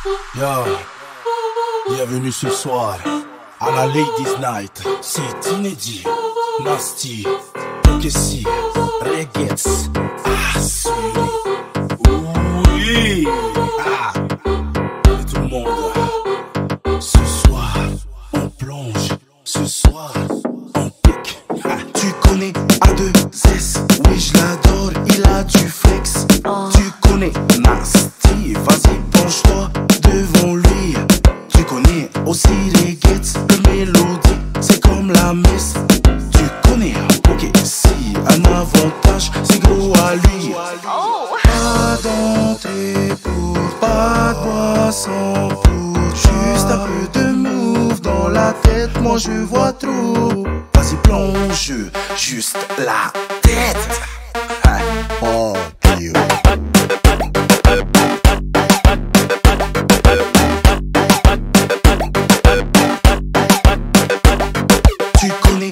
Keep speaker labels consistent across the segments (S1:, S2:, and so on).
S1: Yo, bienvenue ce soir à la Ladies Night. C'est inédit. Nasty, Tokessi, Regex. Ah, oui. Ah, et tout le monde. Ce soir, on plonge. Ce soir, on pique. Ah. Tu connais A2S, oui je l'adore, il a du flex. Tu connais Nasty, vas-y penche-toi devant lui. Tu connais aussi Regex, le mélodie, c'est comme la messe. Tu connais Tokessi, un avantage, c'est gros à lui. Pas d'entrée pour, pas de boisson pour, juste un peu de move dans la tête, moi je vois trop. Vas-y plonge, juste la tête. Oh Dieu. Tu connais.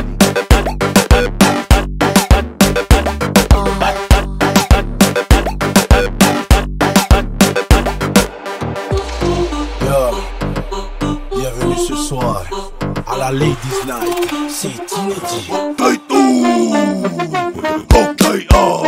S1: Bienvenue ce soir à la Ladies Night. C'est inédit. Ok, oh.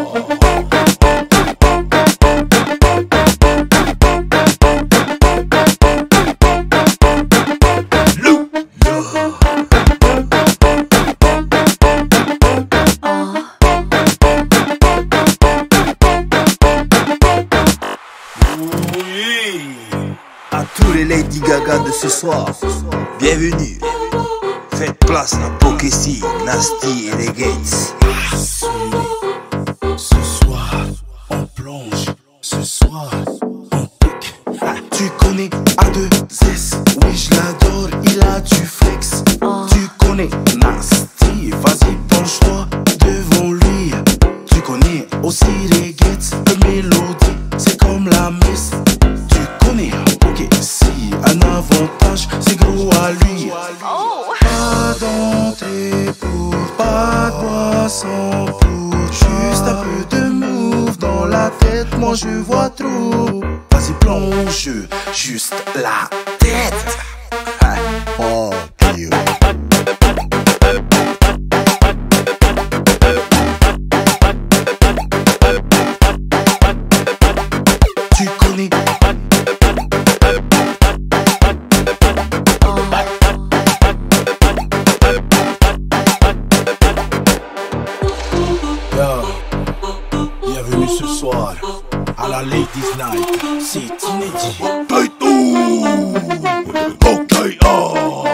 S2: À tous les Lady Gaga de ce soir, bienvenue. Faites place à Tokessi, Nasty et les Gates.
S1: Ce soir, on plonge. Ce soir, on pique. Tu connais A2S, oui je l'adore, il a du flex. Tu connais Nasty, vas-y penche-toi devant lui. Tu connais aussi Regex, le mélodie, c'est comme la messe. Tu connais Tokessi, un avantage, c'est gros à lui. Pas d'entrée pour, pas de boisson pour, juste un peu de move dans la tête, moi je vois trop. Vas-y plonge, juste la tête. Oh Dieu. Tu connais. Bienvenue ce soir à la Ladies Night. C'est inédit. Ok, oh.